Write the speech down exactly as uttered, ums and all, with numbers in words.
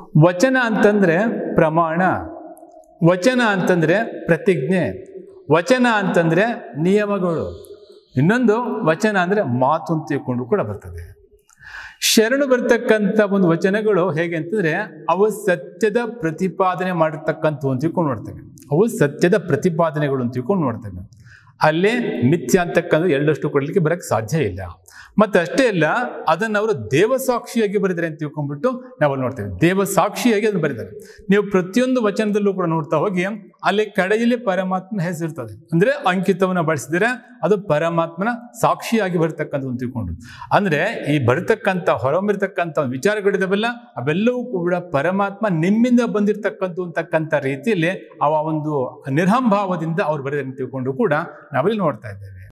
ವಚನ ಅಂತಂದರೆ ಪ್ರಮಾಣ, ವಚನ ಅಂತಂದರೆ ಪ್ರತಿಜ್ಞೆ, ವಚನ ಅಂತಂದರೆ ನಿಯಮಗಳು, ಇನ್ನೊಂದು ವಚನ ಅಂದರೆ ಮಾತು ಅಂತ ತಿಳ್ಕೊಂಡು ಕೂಡ ಬರ್ತದೆ. ಶರಣು ಬರ್ತಕ್ಕಂಥ ಒಂದು ವಚನಗಳು ಹೇಗೆ ಅಂತಂದರೆ ಅವು ಸತ್ಯದ ಪ್ರತಿಪಾದನೆ ಮಾಡಿರ್ತಕ್ಕಂಥವು ಅಂತ ತಿಳ್ಕೊಂಡು ನೋಡ್ತೇವೆ. ಅವು ಸತ್ಯದ ಪ್ರತಿಪಾದನೆಗಳು ಅಂತ ತಿಳ್ಕೊಂಡು ನೋಡ್ತೇವೆ. ಅಲ್ಲೇ ಮಿಥ್ಯ ಅಂತಕ್ಕಂಥ ಎರಡಷ್ಟು ಕೊಡಲಿಕ್ಕೆ ಬರೋಕ್ಕೆ ಸಾಧ್ಯ ಇಲ್ಲ. ಮತ್ತು ಅಷ್ಟೇ ಅಲ್ಲ, ಅದನ್ನು ಅವರು ದೇವಸಾಕ್ಷಿಯಾಗಿ ಬರೆದರೆ ಅಂತ ತಿಳ್ಕೊಂಡ್ಬಿಟ್ಟು ನಾವು ನೋಡ್ತೇವೆ. ದೇವಸಾಕ್ಷಿಯಾಗಿ ಅದನ್ನು ಬರೀತಾರೆ. ನೀವು ಪ್ರತಿಯೊಂದು ವಚನದಲ್ಲೂ ಕೂಡ ನೋಡ್ತಾ ಹೋಗಿ ಅಲ್ಲಿ ಕಡೆಯಲ್ಲಿ ಪರಮಾತ್ಮನ ಹೆಸರಿರ್ತದೆ. ಅಂದರೆ ಅಂಕಿತವನ್ನು ಬಳಸಿದರೆ ಅದು ಪರಮಾತ್ಮನ ಸಾಕ್ಷಿಯಾಗಿ ಬರ್ತಕ್ಕಂಥ ಅಂತ ತಿಳ್ಕೊಂಡು, ಅಂದರೆ ಈ ಬರ್ತಕ್ಕಂಥ ಹೊರಮಿರ್ತಕ್ಕಂಥ ವಿಚಾರಗಳಿದಾವೆಲ್ಲ ಅವೆಲ್ಲವೂ ಕೂಡ ಪರಮಾತ್ಮ ನಿಮ್ಮಿಂದ ಬಂದಿರತಕ್ಕಂಥ ಅಂತಕ್ಕಂಥ ರೀತಿಯಲ್ಲಿ ಅವ ಒಂದು ನಿರ್ಹಂಭಾವದಿಂದ ಅವ್ರು ಬರೆದ ತಿಳ್ಕೊಂಡು ಕೂಡ ನಾವಿಲ್ಲಿ ನೋಡ್ತಾ ಇದ್ದೇವೆ.